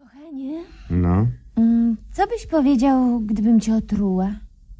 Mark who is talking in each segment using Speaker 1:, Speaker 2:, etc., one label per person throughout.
Speaker 1: Kochanie,
Speaker 2: No,
Speaker 1: co byś powiedział, gdybym cię otruła?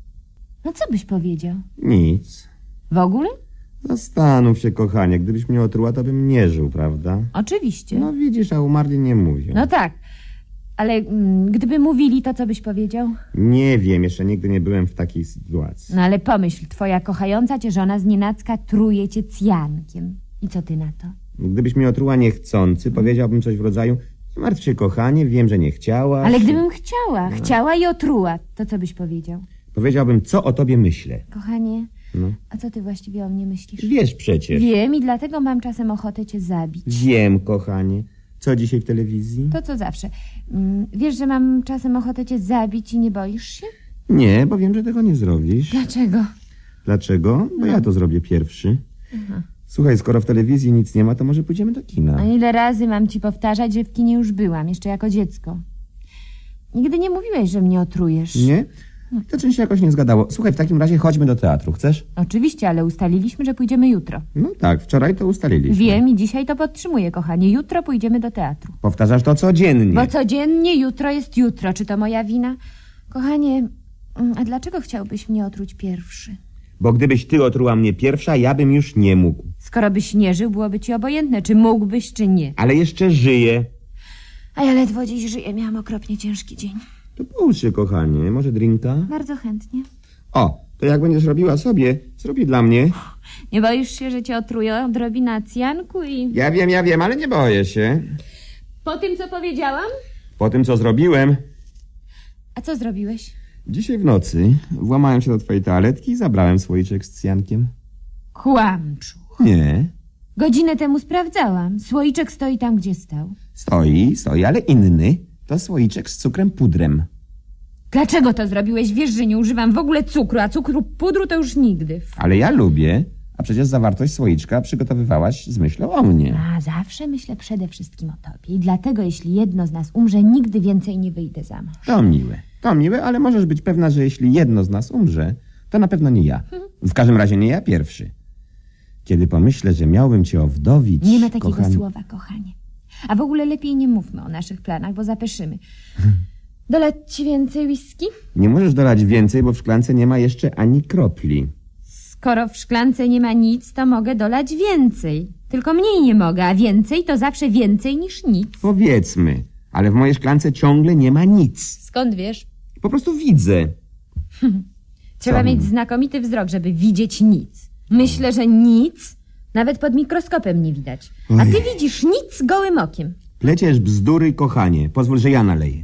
Speaker 1: No co byś powiedział?
Speaker 2: nic.
Speaker 1: W ogóle?
Speaker 2: Zastanów się, kochanie, gdybyś mnie otruła, to bym nie żył, prawda?
Speaker 1: Oczywiście.
Speaker 2: No widzisz, a umarli nie mówią.
Speaker 1: No tak, ale gdyby mówili, to co byś powiedział?
Speaker 2: Nie wiem, jeszcze nigdy nie byłem w takiej sytuacji.
Speaker 1: No ale pomyśl, twoja kochająca cię żona znienacka truje cię cjankiem. I co ty na to?
Speaker 2: Gdybyś mnie otruła niechcący, powiedziałbym coś w rodzaju: nie martw się, kochanie, wiem, że nie chciałaś.
Speaker 1: Ale gdybym chciała i otruła, to co byś powiedział?
Speaker 2: Powiedziałbym, co o tobie myślę.
Speaker 1: Kochanie,
Speaker 2: No.
Speaker 1: a co ty właściwie o mnie myślisz?
Speaker 2: Wiesz przecież.
Speaker 1: Wiem i dlatego mam czasem ochotę cię zabić.
Speaker 2: Wiem, kochanie. Co dzisiaj w telewizji?
Speaker 1: To co zawsze. Wiesz, że mam czasem ochotę cię zabić i nie boisz się?
Speaker 2: Nie, bo wiem, że tego nie zrobisz.
Speaker 1: Dlaczego?
Speaker 2: Dlaczego? Bo ja to zrobię pierwszy. Słuchaj, skoro w telewizji nic nie ma, to może pójdziemy do kina.
Speaker 1: A ile razy mam ci powtarzać, że w kinie już byłam, jeszcze jako dziecko? Nigdy nie mówiłeś, że mnie otrujesz.
Speaker 2: Nie? To czymś się jakoś nie zgadało. Słuchaj, w takim razie chodźmy do teatru. Chcesz?
Speaker 1: Oczywiście, ale ustaliliśmy, że pójdziemy jutro.
Speaker 2: No tak, wczoraj to ustaliliśmy.
Speaker 1: Wiem i dzisiaj to podtrzymuję, kochanie. Jutro pójdziemy do teatru.
Speaker 2: Powtarzasz to codziennie.
Speaker 1: Bo codziennie jutro jest jutro. Czy to moja wina? Kochanie, a dlaczego chciałbyś mnie otruć pierwszy?
Speaker 2: Bo gdybyś ty otruła mnie pierwsza, ja bym już nie mógł.
Speaker 1: Skoro byś nie żył, byłoby ci obojętne, czy mógłbyś, czy nie.
Speaker 2: Ale jeszcze żyję.
Speaker 1: A ja ledwo dziś żyję. Miałam okropnie ciężki dzień.
Speaker 2: To połóż się, kochanie. Może drinka?
Speaker 1: Bardzo chętnie.
Speaker 2: O, to jak będziesz robiła sobie, zrobi dla mnie.
Speaker 1: Nie boisz się, że cię otrują odrobina cjanku i...
Speaker 2: Ja wiem, ale nie boję się.
Speaker 1: Po tym, co powiedziałam?
Speaker 2: Po tym, co zrobiłem,
Speaker 1: A co zrobiłeś?
Speaker 2: dzisiaj w nocy włamałem się do twojej toaletki i zabrałem słoiczek z cjankiem.
Speaker 1: Kłamczu.
Speaker 2: Nie.
Speaker 1: Godzinę temu sprawdzałam. Słoiczek stoi tam, gdzie stał.
Speaker 2: Stoi, ale inny. To słoiczek z cukrem pudrem.
Speaker 1: Dlaczego to zrobiłeś? Wiesz, że nie używam w ogóle cukru, a cukru pudru to już nigdy.
Speaker 2: Ale ja lubię. A przecież zawartość słoiczka przygotowywałaś z myślą o mnie.
Speaker 1: A zawsze myślę przede wszystkim o tobie. I dlatego, jeśli jedno z nas umrze, nigdy więcej nie wyjdę za mąż.
Speaker 2: To miłe, ale możesz być pewna, że jeśli jedno z nas umrze, to na pewno nie ja. W każdym razie nie ja pierwszy. Kiedy pomyślę, że miałbym cię owdowić...
Speaker 1: Nie ma takiego
Speaker 2: kochanie...
Speaker 1: słowa, kochanie. A w ogóle lepiej nie mówmy o naszych planach, bo zapeszymy. Dolać ci więcej whisky?
Speaker 2: Nie możesz dolać więcej, bo w szklance nie ma jeszcze ani kropli.
Speaker 1: Skoro w szklance nie ma nic, to mogę dolać więcej. Tylko mniej nie mogę, a więcej to zawsze więcej niż nic.
Speaker 2: Powiedzmy, ale w mojej szklance ciągle nie ma nic.
Speaker 1: Skąd wiesz?
Speaker 2: Po prostu widzę.
Speaker 1: Trzeba mieć znakomity wzrok, żeby widzieć nic. Myślę, że nic nawet pod mikroskopem nie widać. A ty widzisz nic gołym okiem.
Speaker 2: Pleciesz bzdury, kochanie. Pozwól, że ja naleję.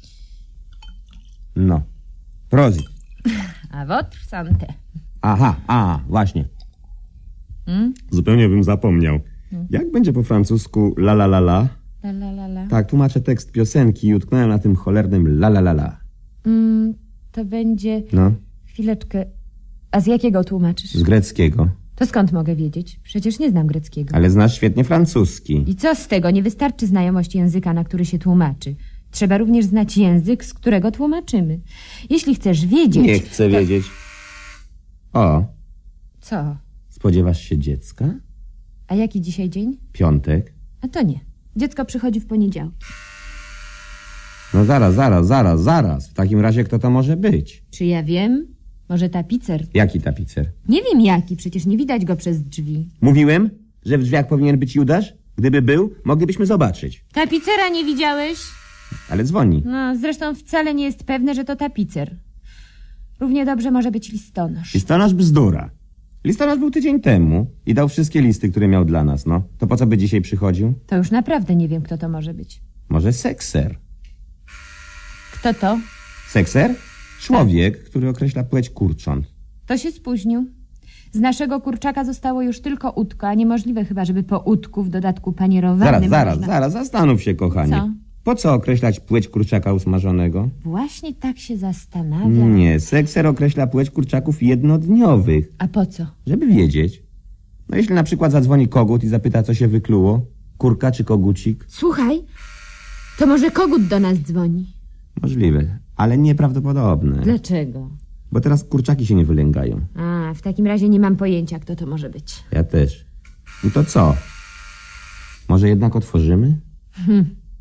Speaker 2: No. Prosit.
Speaker 1: A votre santé.
Speaker 2: Aha, właśnie. Zupełnie bym zapomniał. Jak będzie po francusku la la la la?
Speaker 1: La la la la.
Speaker 2: Tak, tłumaczę tekst piosenki i utknąłem na tym cholernym la la la la.
Speaker 1: To będzie...
Speaker 2: No,
Speaker 1: Chwileczkę. A z jakiego tłumaczysz?
Speaker 2: z greckiego.
Speaker 1: To skąd mogę wiedzieć? Przecież nie znam greckiego.
Speaker 2: Ale znasz świetnie francuski.
Speaker 1: I co z tego? Nie wystarczy znajomość języka, na który się tłumaczy. Trzeba również znać język, z którego tłumaczymy. Jeśli chcesz wiedzieć...
Speaker 2: Nie chcę wiedzieć. O,
Speaker 1: Co?
Speaker 2: spodziewasz się dziecka?
Speaker 1: A jaki dzisiaj dzień?
Speaker 2: Piątek.
Speaker 1: A to nie. Dziecko przychodzi w poniedziałek.
Speaker 2: No zaraz. W takim razie kto to może być?
Speaker 1: Czy ja wiem? Może tapicer?
Speaker 2: Jaki tapicer?
Speaker 1: Nie wiem jaki, przecież nie widać go przez drzwi.
Speaker 2: Mówiłem, że w drzwiach powinien być Judasz? Gdyby był, moglibyśmy zobaczyć.
Speaker 1: Tapicera nie widziałeś?
Speaker 2: Ale dzwoni.
Speaker 1: No, zresztą wcale nie jest pewne, że to tapicer. Równie dobrze może być listonosz.
Speaker 2: Listonosz bzdura. Listonosz był tydzień temu i dał wszystkie listy, które miał dla nas, no. To po co by dzisiaj przychodził?
Speaker 1: To już naprawdę nie wiem, kto to może być.
Speaker 2: Może sekser?
Speaker 1: Kto to?
Speaker 2: Sekser? Człowiek, który określa płeć kurcząt.
Speaker 1: To się spóźnił. Z naszego kurczaka zostało już tylko udko, a niemożliwe chyba, żeby po udku w dodatku panierowanym...
Speaker 2: Zaraz, zastanów się, kochanie.
Speaker 1: Co?
Speaker 2: Po co określać płeć kurczaka usmażonego?
Speaker 1: Właśnie tak się zastanawiam.
Speaker 2: Nie, sekser określa płeć kurczaków jednodniowych.
Speaker 1: A po co?
Speaker 2: Żeby wiedzieć. No jeśli na przykład zadzwoni kogut i zapyta, co się wykluło, kurka czy kogucik?
Speaker 1: Słuchaj, to może kogut do nas dzwoni.
Speaker 2: Możliwe, ale nieprawdopodobne.
Speaker 1: Dlaczego?
Speaker 2: Bo teraz kurczaki się nie wylęgają.
Speaker 1: A, w takim razie nie mam pojęcia, kto to może być.
Speaker 2: Ja też. No to co? Może jednak otworzymy?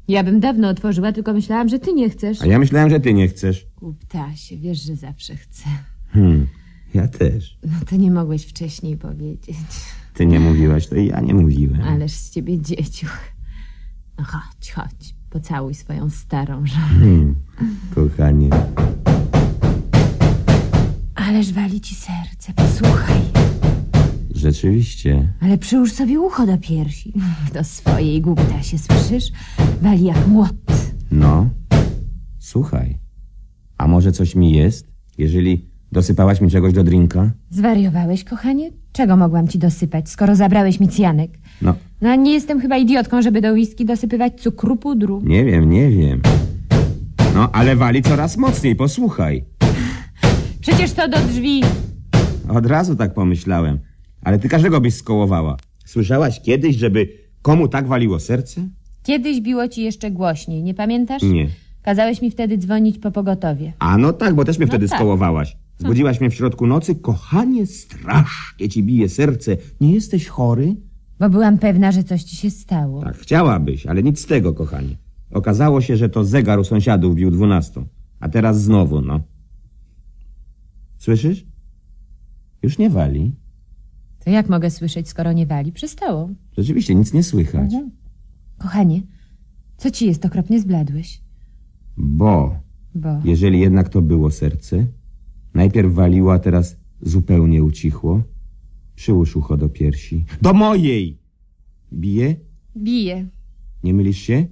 Speaker 1: Ja bym dawno otworzyła, tylko myślałam, że ty nie chcesz.
Speaker 2: A ja myślałem, że ty nie chcesz.
Speaker 1: Głuptasie, wiesz, że zawsze chcę.
Speaker 2: Ja też.
Speaker 1: No to nie mogłeś wcześniej powiedzieć.
Speaker 2: Ty nie mówiłaś, to i ja nie mówiłem.
Speaker 1: Ależ z ciebie dzieciuch. No chodź, chodź, pocałuj swoją starą żonę.
Speaker 2: Kochanie.
Speaker 1: Ależ wali ci serce, posłuchaj.
Speaker 2: Rzeczywiście.
Speaker 1: Ale przyłóż sobie ucho do piersi. Do swojej głuptasie, słyszysz? Wali jak młot.
Speaker 2: No, słuchaj. A może coś mi jest, jeżeli dosypałaś mi czegoś do drinka?
Speaker 1: Zwariowałeś, kochanie? Czego mogłam ci dosypać, skoro zabrałeś mi cyjanek?
Speaker 2: No,
Speaker 1: No, nie jestem chyba idiotką, żeby do whisky dosypywać cukru, pudru.
Speaker 2: nie wiem. No, ale wali coraz mocniej, posłuchaj.
Speaker 1: Przecież to do drzwi.
Speaker 2: Od razu tak pomyślałem. Ale ty każdego byś skołowała. Słyszałaś kiedyś, żeby komu tak waliło serce?
Speaker 1: Kiedyś biło ci jeszcze głośniej, nie pamiętasz?
Speaker 2: Nie.
Speaker 1: Kazałeś mi wtedy dzwonić po pogotowie.
Speaker 2: A no tak, bo też mnie wtedy
Speaker 1: tak.
Speaker 2: skołowałaś. Zbudziłaś mnie w środku nocy. Kochanie, strasznie ci bije serce. Nie jesteś chory?
Speaker 1: Bo byłam pewna, że coś ci się stało.
Speaker 2: Tak, chciałabyś, ale nic z tego, kochanie. Okazało się, że to zegar u sąsiadów bił 12. A teraz znowu, no. Słyszysz? Już nie wali.
Speaker 1: To jak mogę słyszeć, skoro nie wali? Przestało.
Speaker 2: Rzeczywiście nic nie słychać.
Speaker 1: Kochanie, co ci jest? Okropnie zbladłeś.
Speaker 2: Bo
Speaker 1: Bo...
Speaker 2: jeżeli jednak to było serce, najpierw waliło, a teraz zupełnie ucichło. Przyłóż ucho do piersi. Do mojej! Bije?
Speaker 1: Bije.
Speaker 2: Nie mylisz się?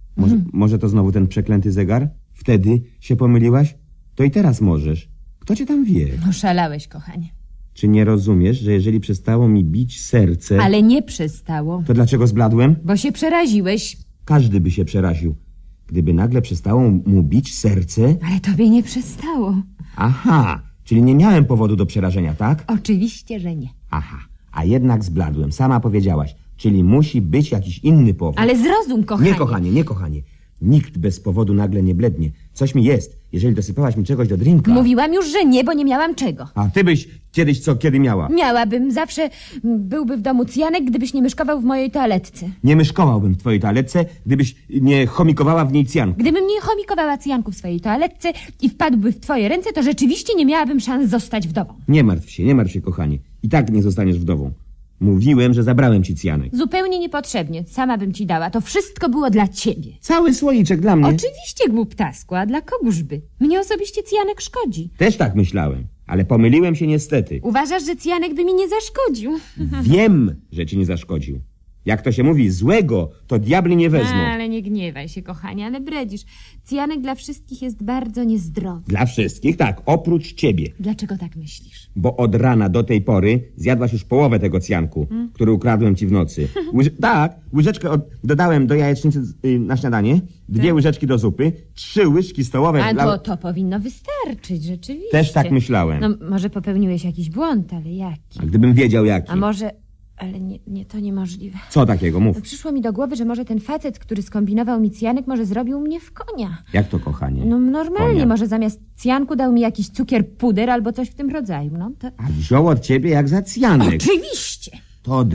Speaker 2: Może to znowu ten przeklęty zegar? Wtedy się pomyliłaś? To i teraz możesz. Kto cię tam wie?
Speaker 1: Oszalałeś, kochanie.
Speaker 2: Czy nie rozumiesz, że jeżeli przestało mi bić serce...
Speaker 1: Ale nie przestało.
Speaker 2: To dlaczego zbladłem?
Speaker 1: Bo się przeraziłeś.
Speaker 2: Każdy by się przeraził. Gdyby nagle przestało mu bić serce...
Speaker 1: Ale tobie nie przestało.
Speaker 2: Aha, czyli nie miałem powodu do przerażenia, tak?
Speaker 1: Oczywiście, że nie.
Speaker 2: Aha, a jednak zbladłem. Sama powiedziałaś. Czyli musi być jakiś inny powód.
Speaker 1: Ale zrozum, kochanie.
Speaker 2: Nie, kochanie. Nikt bez powodu nagle nie blednie. Coś mi jest, jeżeli dosypałaś mi czegoś do drinka.
Speaker 1: Mówiłam już, że nie, bo nie miałam czego.
Speaker 2: A ty byś kiedyś kiedy miała?
Speaker 1: Miałabym. Zawsze byłby w domu cyjanek, gdybyś nie myszkował w mojej toaletce.
Speaker 2: Nie myszkowałbym w twojej toaletce, gdybyś nie chomikowała w niej cyjanku.
Speaker 1: Gdybym nie chomikowała cyjanku w swojej toaletce i wpadłby w twoje ręce, to rzeczywiście nie miałabym szans zostać wdową.
Speaker 2: Nie martw się, kochanie. I tak nie zostaniesz wdową. Mówiłem, że zabrałem ci cyjanek.
Speaker 1: Zupełnie niepotrzebnie. Sama bym ci dała. To wszystko było dla ciebie.
Speaker 2: Cały słoiczek dla mnie.
Speaker 1: Oczywiście, głuptasku, a dla kogóżby? Mnie osobiście cyjanek szkodzi.
Speaker 2: Też tak myślałem, ale pomyliłem się niestety.
Speaker 1: Uważasz, że cyjanek by mi nie zaszkodził?
Speaker 2: Wiem, że ci nie zaszkodził. Jak to się mówi, złego to diabli nie wezmą.
Speaker 1: Ale nie gniewaj się, kochanie, ale bredzisz. Cyjanek dla wszystkich jest bardzo niezdrowy.
Speaker 2: Dla wszystkich, tak, oprócz ciebie.
Speaker 1: Dlaczego tak myślisz?
Speaker 2: Bo od rana do tej pory zjadłaś już połowę tego cyjanku, który ukradłem ci w nocy. Łyżeczkę dodałem do jajecznicy na śniadanie, 2 łyżeczki do zupy, 3 łyżki stołowe...
Speaker 1: A to powinno wystarczyć, rzeczywiście.
Speaker 2: Też tak myślałem.
Speaker 1: No, może popełniłeś jakiś błąd, ale jaki?
Speaker 2: A gdybym wiedział jaki.
Speaker 1: A może... Ale nie, to niemożliwe.
Speaker 2: Co takiego? Mów.
Speaker 1: Przyszło mi do głowy, że może ten facet, który skombinował mi cyjanek, może zrobił mnie w konia.
Speaker 2: Jak to, kochanie?
Speaker 1: No normalnie,
Speaker 2: Konia.
Speaker 1: może zamiast cyjanku dał mi jakiś cukier puder albo coś w tym rodzaju, no to...
Speaker 2: A wziął od ciebie jak za cyjanek.
Speaker 1: Oczywiście!
Speaker 2: To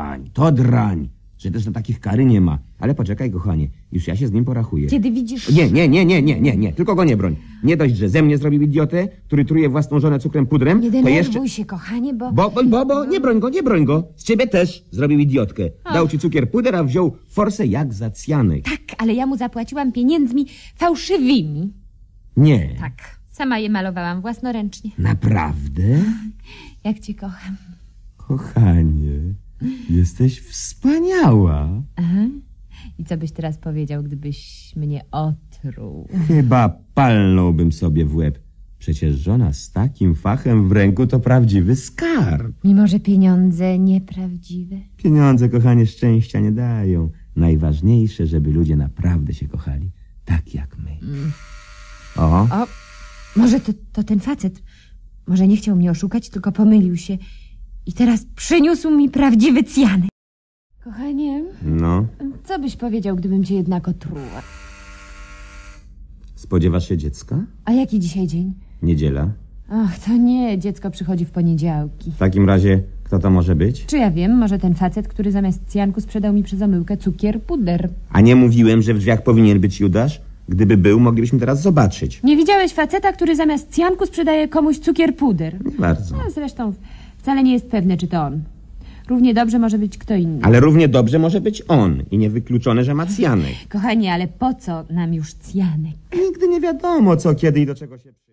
Speaker 2: drań. Że też na takich kary nie ma. Ale poczekaj, kochanie, już ja się z nim porachuję.
Speaker 1: Kiedy widzisz...
Speaker 2: Nie, tylko go nie broń. Nie dość, że ze mnie zrobił idiotę, który truje własną żonę cukrem pudrem,
Speaker 1: Nie
Speaker 2: to
Speaker 1: denerwuj
Speaker 2: jeszcze...
Speaker 1: się, kochanie, bo...
Speaker 2: Bo, nie broń go. Z ciebie też zrobił idiotkę. Dał ci cukier puder, a wziął forsę jak za cyjanek.
Speaker 1: Tak, ale ja mu zapłaciłam pieniędzmi fałszywymi.
Speaker 2: Nie.
Speaker 1: Tak, sama je malowałam własnoręcznie.
Speaker 2: Naprawdę?
Speaker 1: Jak cię kocham.
Speaker 2: Kochanie, jesteś wspaniała.
Speaker 1: Aha. I co byś teraz powiedział, gdybyś mnie otruł?
Speaker 2: Chyba palnąłbym sobie w łeb. Przecież żona z takim fachem w ręku to prawdziwy skarb.
Speaker 1: Mimo, że pieniądze nieprawdziwe.
Speaker 2: Pieniądze, kochanie, szczęścia nie dają. Najważniejsze, żeby ludzie naprawdę się kochali. Tak jak my. O,
Speaker 1: O, może to ten facet. Może nie chciał mnie oszukać, tylko pomylił się. I teraz przyniósł mi prawdziwy cyjanek. Kochanie,
Speaker 2: no.
Speaker 1: co byś powiedział, gdybym cię jednak otruła?
Speaker 2: Spodziewasz się dziecka?
Speaker 1: A jaki dzisiaj dzień?
Speaker 2: Niedziela.
Speaker 1: Ach, to nie, dziecko przychodzi w poniedziałki.
Speaker 2: W takim razie Kto to może być?
Speaker 1: Czy ja wiem, może ten facet, który zamiast cjanku sprzedał mi przez omyłkę cukier puder.
Speaker 2: A nie mówiłem, że w drzwiach powinien być Judasz? Gdyby był, moglibyśmy teraz zobaczyć.
Speaker 1: Nie widziałeś faceta, który zamiast cjanku sprzedaje komuś cukier puder?
Speaker 2: Nie bardzo.
Speaker 1: No, zresztą wcale nie jest pewne, czy to on. Równie dobrze może być kto inny.
Speaker 2: Ale równie dobrze może być on i niewykluczone, że ma cjanek.
Speaker 1: Kochanie, ale po co nam już cjanek?
Speaker 2: Nigdy nie wiadomo, co, kiedy i do czego się...